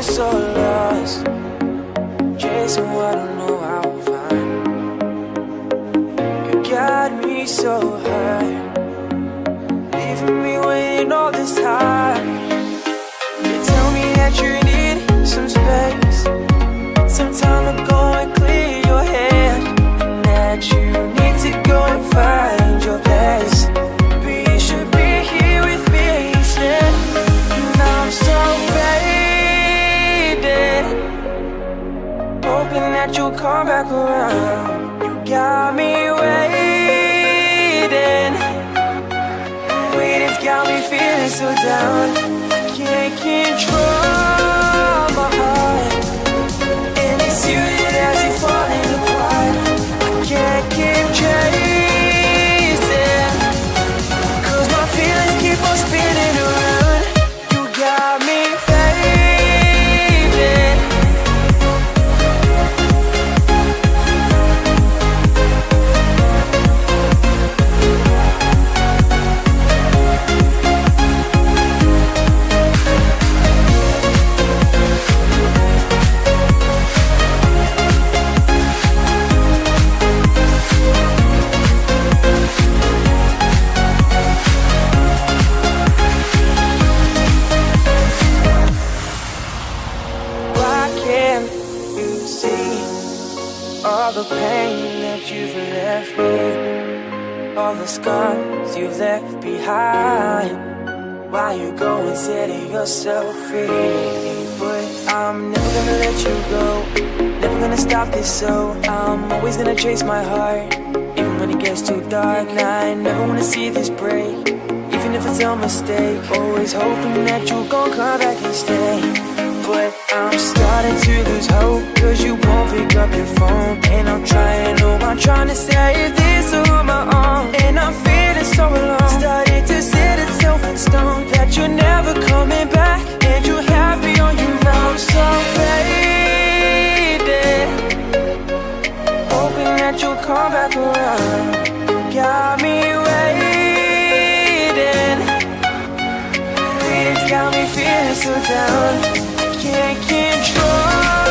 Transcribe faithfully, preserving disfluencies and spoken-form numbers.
so lost, chasing what I know I will find. You got me so hurt, leaving me waiting all this time. You tell me that you need some space, some time to go and clear your head, and that you need to go and find your place. But you should be here with me instead. And I'm so faded, hoping that you'll come back around. You got me waiting, waiting's got me feeling so down. I can't control my heart, and it's you that has it falling apart. I can't keep chasing, cause my feelings keep on spinning around. You got me fading. All the pain that you've left me, all the scars you've left behind. Why you go and setting yourself free? But I'm never gonna let you go, never gonna stop this, so I'm always gonna chase my heart, even when it gets too dark. And I never wanna see this break, even if it's a mistake. Always hoping that you're gonna come back and stay. But I'm starting to lose hope, cause you won't pick up your phone. And I'm trying, oh, I'm trying to save this on my own. And I'm feeling so alone, starting to set itself in stone, that you're never coming back, and you're happy on your own. I'm so faded, hoping that you'll come back around. You got me waiting, waiting's got me feeling so down. Can't control